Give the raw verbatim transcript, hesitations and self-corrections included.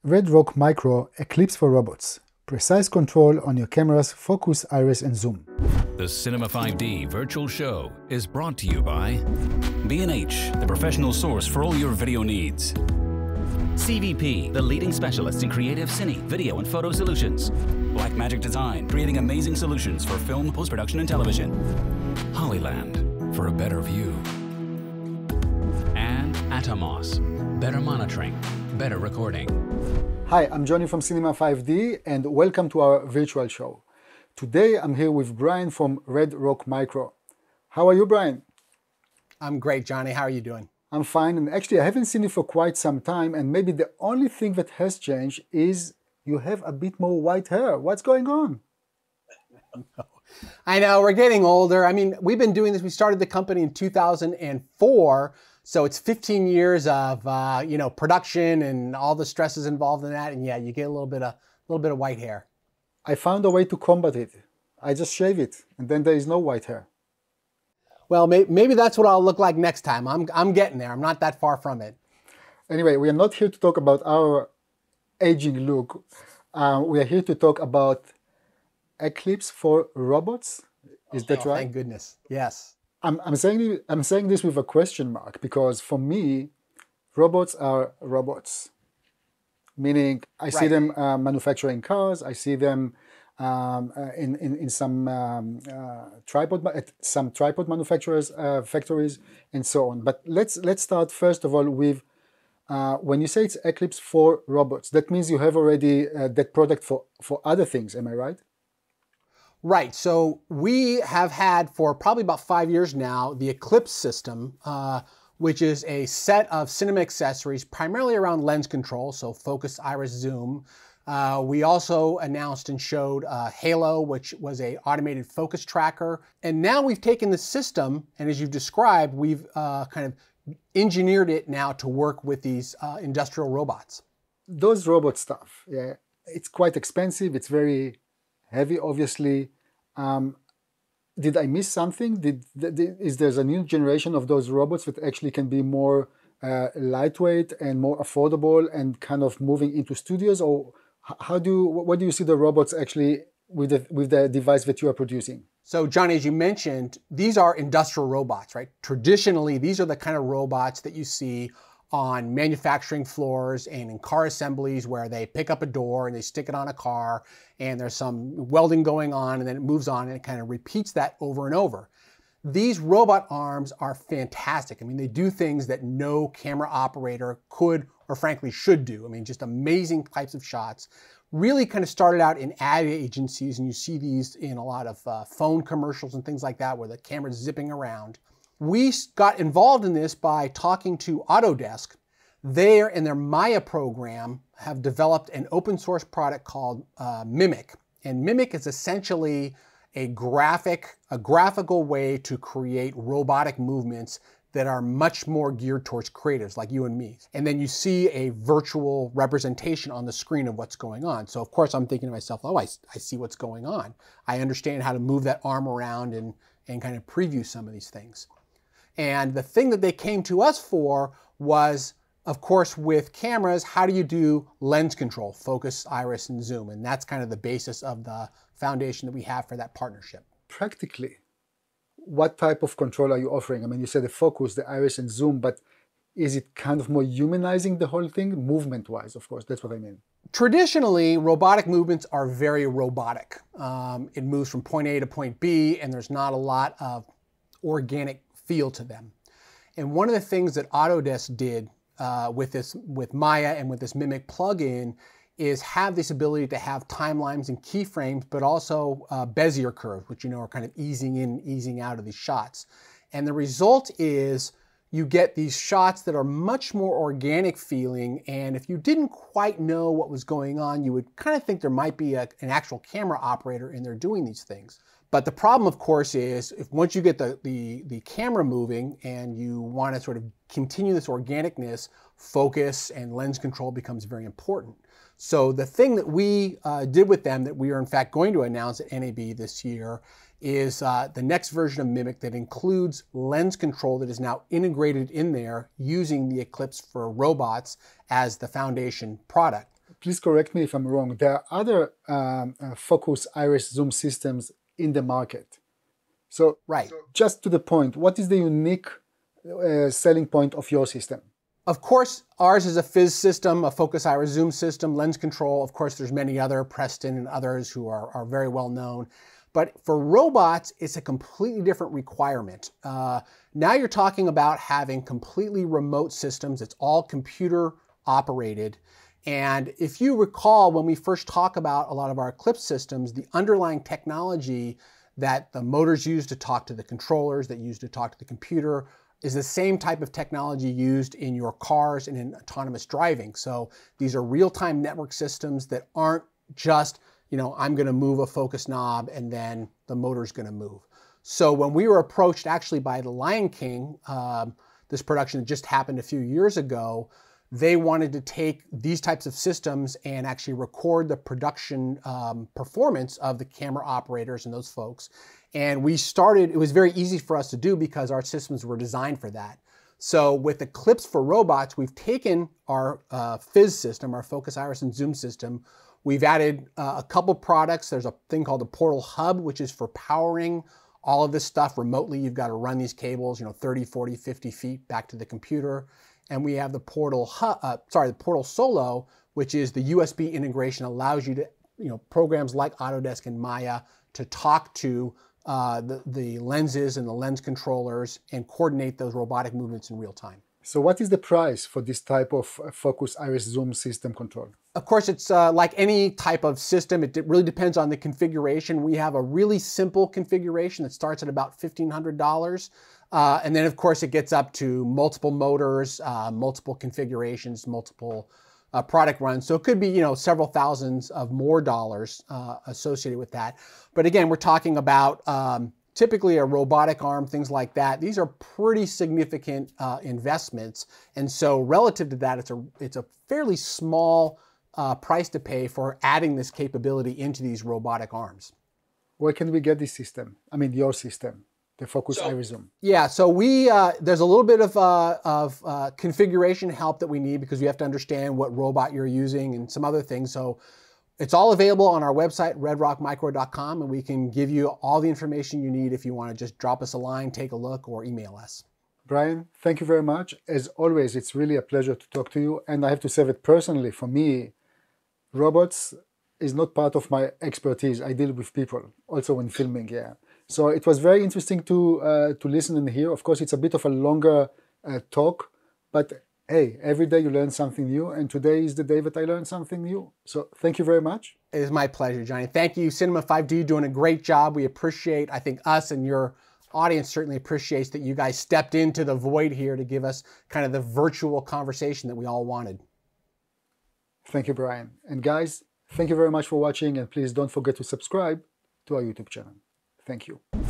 Redrock Micro Eclipse for robots. Precise control on your camera's focus, iris, and zoom. The Cinema five D virtual show is brought to you by B and H, the professional source for all your video needs. C V P, the leading specialist in creative cine, video, and photo solutions. Blackmagicdesign, creating amazing solutions for film, post-production, and television. HOLLYLAND, for a better view. And Atomos, better monitoring, better recording. Hi, I'm Johnny from Cinema five D and welcome to our virtual show. Today I'm here with Brian from Redrock Micro. How are you, Brian? I'm great, Johnny. How are you doing? I'm fine, and actually I haven't seen you for quite some time, and maybe the only thing that has changed is you have a bit more white hair. What's going on? I know, we're getting older. I mean, we've been doing this. We started the company in two thousand four, so it's fifteen years of uh, you know, production and all the stresses involved in that, and yeah, you get a little bit of a little bit of white hair. I found a way to combat it. I just shave it, and then there is no white hair. Well, may maybe that's what I'll look like next time. I'm, I'm getting there. I'm not that far from it. Anyway, we are not here to talk about our aging look. Uh, we are here to talk about Eclipse for robots. Is that Oh, right? thank goodness. Yes. I'm, I'm, saying, I'm saying this with a question mark because for me, robots are robots. Meaning, I see Right. them uh, manufacturing cars, I see them um, uh, in, in, in some um, uh, tripod, at some tripod manufacturers, uh, factories, and so on. But let's, let's start first of all with, uh, when you say it's Eclipse for robots, that means you have already uh, that product for, for other things, am I right? Right. So we have had for probably about five years now the Eclipse system, uh, which is a set of cinema accessories primarily around lens control, so focus, iris, zoom. Uh, we also announced and showed uh, Halo, which was a automated focus tracker. And now we've taken the system, and as you've described, we've uh, kind of engineered it now to work with these uh, industrial robots. Those robot stuff, yeah, it's quite expensive. It's very heavy, obviously. Um, did I miss something? Did, did is there a new generation of those robots that actually can be more uh, lightweight and more affordable and kind of moving into studios? Or how do what do you see the robots actually with the with the device that you are producing? So Johnny, as you mentioned, these are industrial robots, right? Traditionally, these are the kind of robots that you see on manufacturing floors and in car assemblies where they pick up a door and they stick it on a car and there's some welding going on and then it moves on and it kind of repeats that over and over. These robot arms are fantastic. I mean, they do things that no camera operator could or frankly should do. I mean, just amazing types of shots. Really kind of started out in ad agencies, and you see these in a lot of uh, phone commercials and things like that where the camera's zipping around. We got involved in this by talking to Autodesk. They, in their Maya program, have developed an open source product called uh, Mimic. And Mimic is essentially a graphic, a graphical way to create robotic movements that are much more geared towards creatives like you and me. And then you see a virtual representation on the screen of what's going on. So of course I'm thinking to myself, oh, I, I see what's going on. I understand how to move that arm around and, and kind of preview some of these things. And the thing that they came to us for was, of course, with cameras, how do you do lens control, focus, iris, and zoom? And that's kind of the basis of the foundation that we have for that partnership. Practically, what type of control are you offering? I mean, you said the focus, the iris, and zoom, but is it kind of more humanizing the whole thing, movement-wise, of course, that's what I mean. Traditionally, robotic movements are very robotic. Um, it moves from point A to point B, and there's not a lot of organic feel to them. And one of the things that Autodesk did uh, with this, with Maya and with this Mimic plugin is have this ability to have timelines and keyframes, but also uh, Bezier curves, which you know are kind of easing in, easing out of these shots. And the result is you get these shots that are much more organic feeling, and if you didn't quite know what was going on, you would kind of think there might be a, an actual camera operator in there doing these things. But the problem, of course, is if once you get the, the, the camera moving and you want to sort of continue this organicness, focus and lens control becomes very important. So the thing that we uh, did with them that we are in fact going to announce at N A B this year is uh, the next version of Mimic that includes lens control that is now integrated in there using the Eclipse for robots as the foundation product. please correct me if I'm wrong, there are other um, uh, focus iris zoom systems in the market. So, right. just to the point, what is the unique uh, selling point of your system? Of course, ours is a fizz system, a focus iris zoom system, lens control. Of course, there's many other, Preston and others who are, are very well known. But for robots, it's a completely different requirement. Uh, now you're talking about having completely remote systems. It's all computer operated. And if you recall, when we first talk about a lot of our Eclipse systems, the underlying technology that the motors use to talk to the controllers, that use to talk to the computer, is the same type of technology used in your cars and in autonomous driving. So these are real-time network systems that aren't just, you know, I'm going to move a focus knob and then the motor's going to move. So when we were approached actually by the Lion King, um, this production that just happened a few years ago, they wanted to take these types of systems and actually record the production um, performance of the camera operators and those folks. And we started, it was very easy for us to do because our systems were designed for that. So with Eclipse for robots, we've taken our uh, fizz system, our focus iris and zoom system. We've added uh, a couple products. There's a thing called the Portal Hub, which is for powering all of this stuff remotely. You've got to run these cables, you know, thirty, forty, fifty feet back to the computer. And we have the Portal Hub, uh, sorry, the Portal Solo, which is the U S B integration, allows you to, you know, programs like Autodesk and Maya to talk to uh, the, the lenses and the lens controllers and coordinate those robotic movements in real time. So what is the price for this type of focus iris zoom system control? Of course, it's uh, like any type of system. It really depends on the configuration. We have a really simple configuration that starts at about fifteen hundred dollars. Uh, and then, of course, it gets up to multiple motors, uh, multiple configurations, multiple uh, product runs. So it could be, you know, several thousands of more dollars uh, associated with that. But again, we're talking about um, typically a robotic arm, things like that. These are pretty significant uh, investments. And so relative to that, it's a, it's a fairly small uh, price to pay for adding this capability into these robotic arms. Where can we get this system? I mean, your system. The focus iris zoom. Yeah, so we uh, there's a little bit of, uh, of uh, configuration help that we need because we have to understand what robot you're using and some other things. So it's all available on our website, redrock micro dot com, and we can give you all the information you need if you want to just drop us a line, take a look, or email us. Brian, thank you very much. As always, it's really a pleasure to talk to you. And I have to say that personally, for me, robots is not part of my expertise. I deal with people, also when filming, yeah. So it was very interesting to uh, to listen and hear. Of course, it's a bit of a longer uh, talk, but hey, every day you learn something new, and today is the day that I learned something new. So thank you very much. It is my pleasure, Johnny. Thank you, Cinema five D, doing a great job. We appreciate, I think us and your audience certainly appreciates that you guys stepped into the void here to give us kind of the virtual conversation that we all wanted. Thank you, Brian. And guys, thank you very much for watching, and please don't forget to subscribe to our YouTube channel. Thank you.